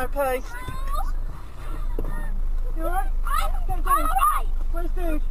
that pace. You alright? Get food. Where's food?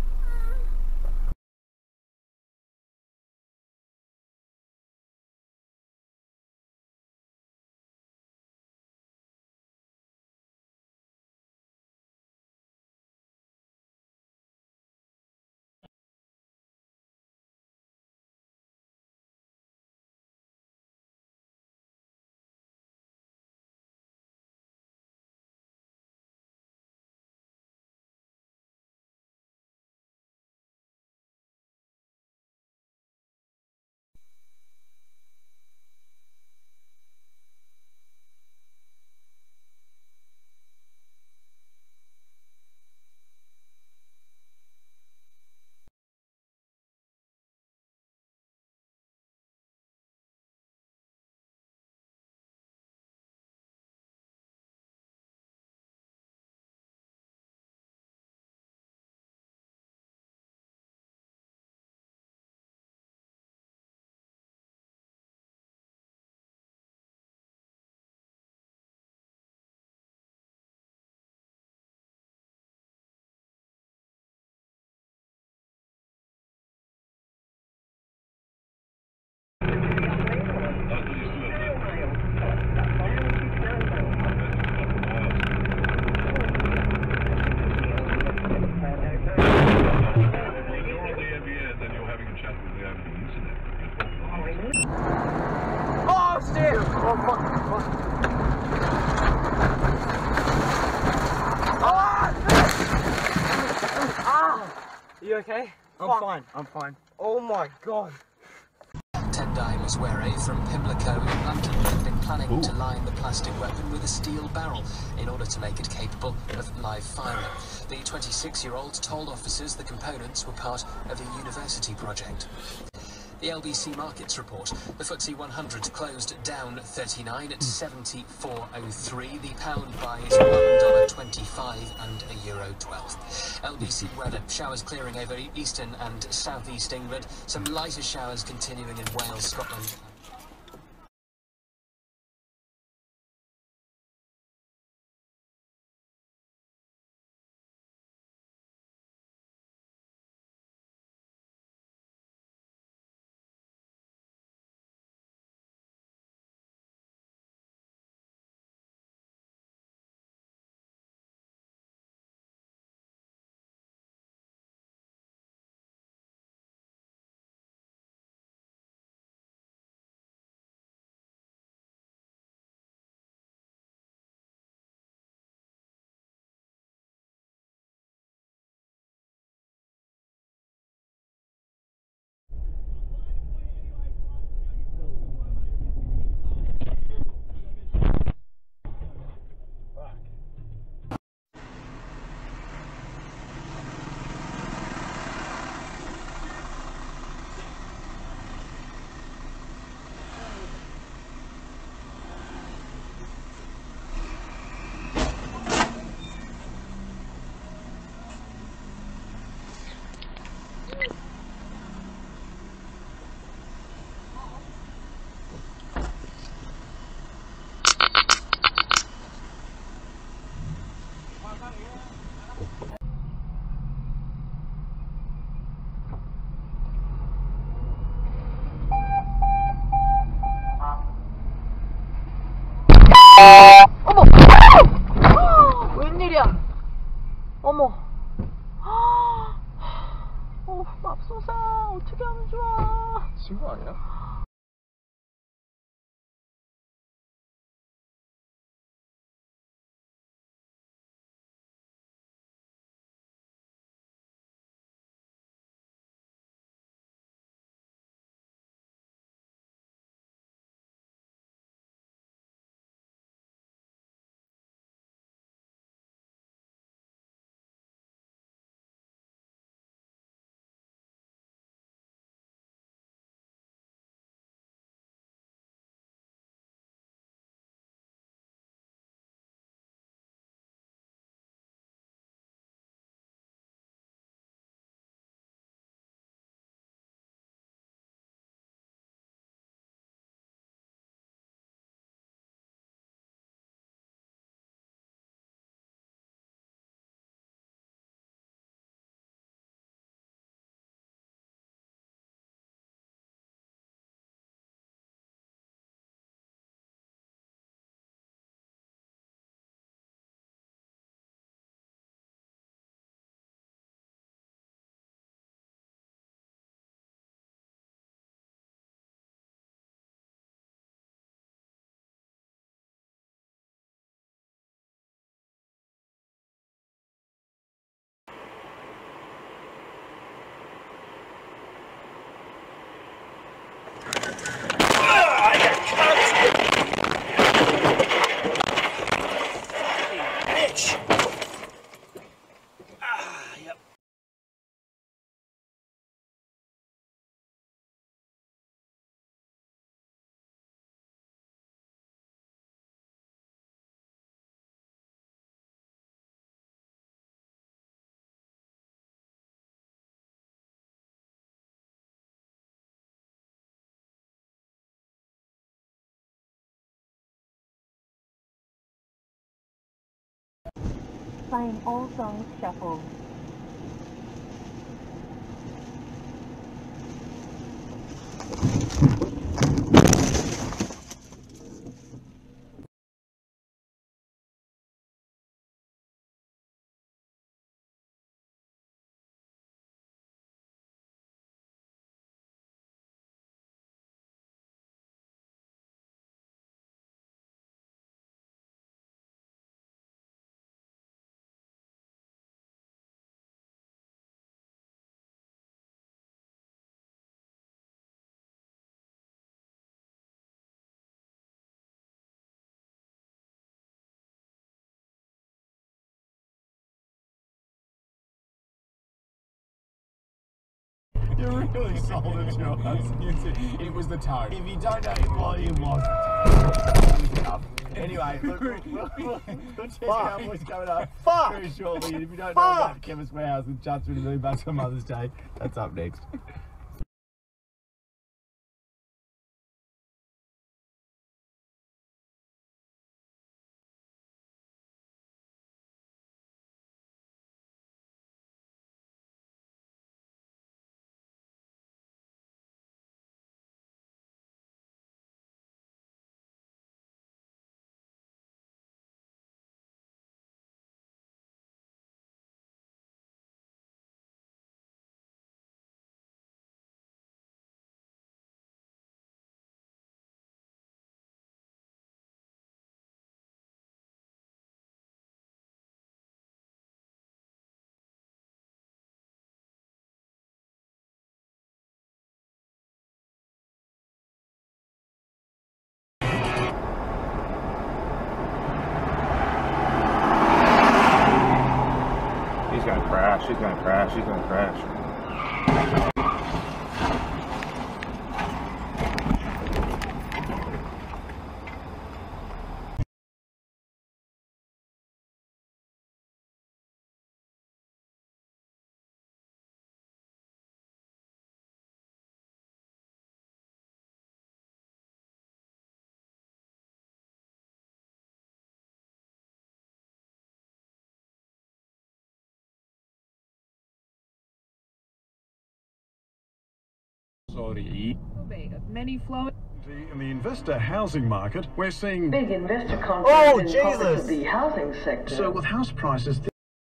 Oh shit! Oh fuck! You okay? I'm fine. Oh my god. Tendai Muswere from Pimlico in London had been planning to line the plastic weapon with a steel barrel in order to make it capable of live firing. The 26-year-old told officers the components were part of a university project. The LBC Markets report, the FTSE 100 closed down 39 at 74.03. The pound buys $1.25 and €1.12. LBC weather, showers clearing over eastern and southeast England. Some lighter showers continuing in Wales, Scotland. Playing all songs shuffled. You really sold it to us. It was the tone. If you don't know what it was, it was enough. Anyway, look, we'll check out what's coming up very shortly. And if you don't know about Chemist Warehouse and Chatswood and Moonbus on Mother's Day, that's up next. He's gonna crash, he's gonna crash, he's gonna crash. Sorry. Many flowing. In the investor housing market, we're seeing big investor confidence in pockets of the housing sector. So with house prices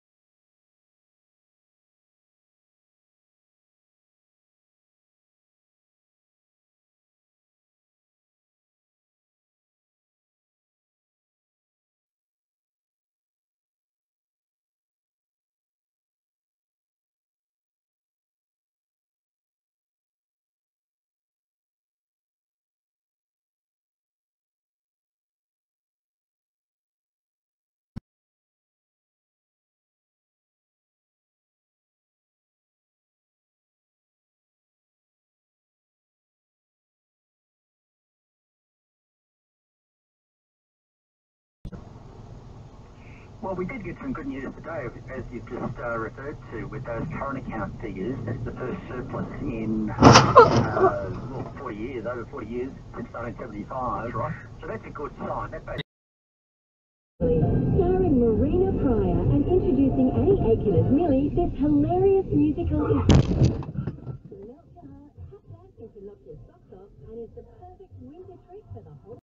Well, we did get some good news today, as you've just referred to, with those current account figures. That's the first surplus in 40 years, over 40 years, since 1975. Right. So that's a good sign. That Starring Marina Pryor and introducing Annie Aiken as Millie, this hilarious musical is to melt your heart, tap dance, and to knock your socks off, and is the perfect winter treat for the whole